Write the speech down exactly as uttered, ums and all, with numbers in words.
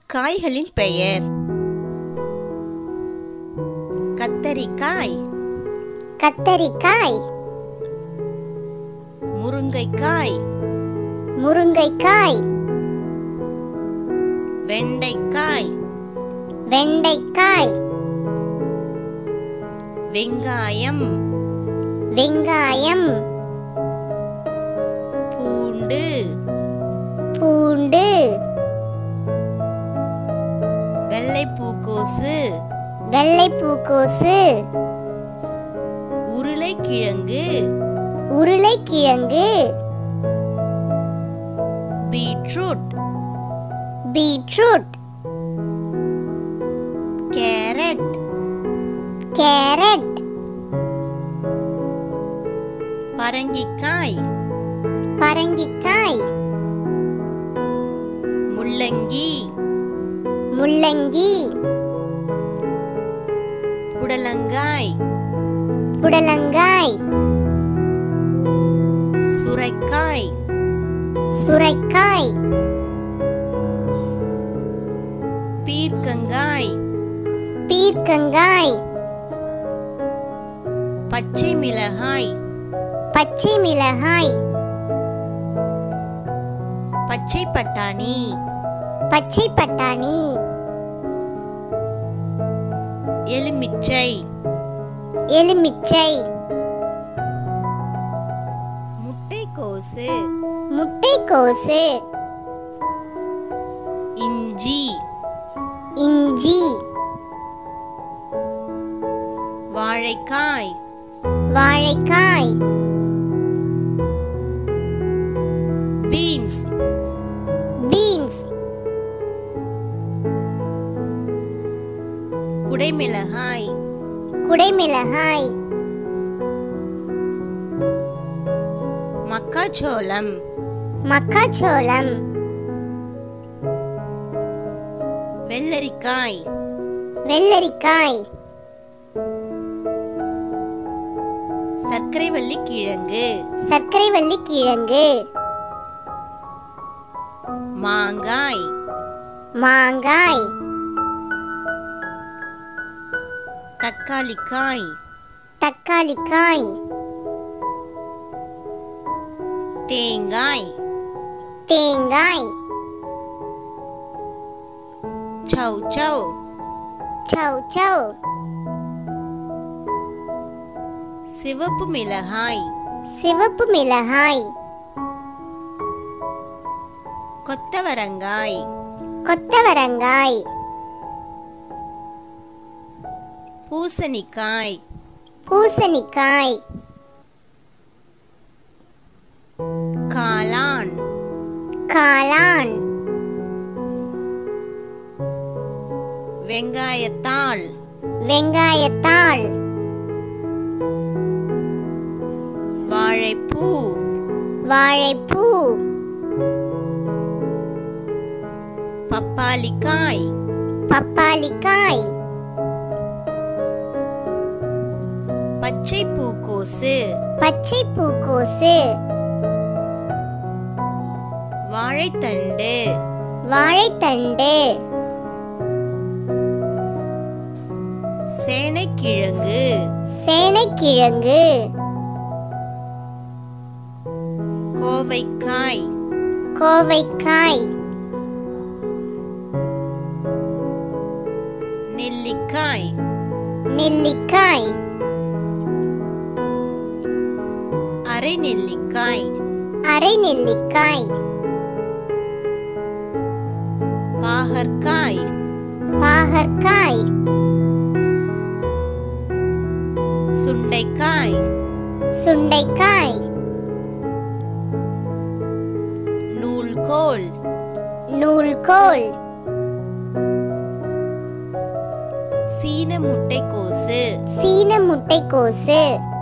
காய்களின் பெயர்: கத்தரிக்காய், கத்தரிக்காய், முருங்கைக்காய், முருங்கைக்காய், வெண்டைக்காய், வெண்டைக்காய், வெங்காயம், வெங்காயம், பூண்டு, பூண்டு, வெள்ளைப்பூக்கோசு, வெள்ளைப்பூக்கோசு, உருளைக்கிழங்கு, உருளைக்கிழங்கு, பீட்ரூட், பீட்ரூட், கேரட், கேரட், பரங்கிக்காய், பரங்கிக்காய், முள்ளங்கி, முள்ளங்கி, புடலங்காய், புடலங்காய், சுரைக்காய், சுரைக்காய், பீர்க்கங்காய், பீர்க்கங்காய், பச்சை மிளகாய், பச்சை மிளகாய், பச்சை பட்டாணி, பச்சை பட்டாணி, எலுமிச்சை, எலுமிச்சை, முட்டைக்கோசு, முட்டைக்கோசு, இஞ்சி, இஞ்சி, வாழைக்காய், வாழைக்காய், பீன்ஸ், பீன்ஸ், குடைமிளகாய், குடைமிளகாய், மக்காச்சோளம், மக்காச்சோளம், வெள்ளரிக்காய், வெள்ளரிக்காய், சர்க்கரைவள்ளி கிழங்கு, சர்க்கரைவள்ளி கிழங்கு, மாங்காய், மாங்காய், தக்காளிக்காய், தக்காளிக்காய், தேங்காய், தேங்காய், சௌசௌ, சௌசௌ, சிவப்பு மிளகாய், சிவப்பு மிளகாய், கொத்தவரங்காய், கொத்தவரங்காய், பூசணிக்காய், பூசணிக்காய், காளான், காளான், வெங்காயத்தாள், வெங்காயத்தாள், வாழைப்பூ, வாழைப்பூ, பப்பாளிக்காய், பப்பாளிக்காய், பச்சை பூக்கோசு, பச்சை பூக்கோசு, வாழைத்தண்டு, வாழைத்தண்டு, சேனைக்கிழங்கு, சேனைக்கிழங்கு, கோவைக்காய், கோவைக்காய், நெல்லிக்காய், நெல்லிக்காய், அரை நெல்லிக்காய், அரை நெல்லிக்காய், பாகற்காய், பாகற்காய், சுண்டைக்காய், சுண்டைக்காய், நூல்கோல், நூல்கோல், சீன முட்டைக்கோசு, சீன முட்டைக்கோசு,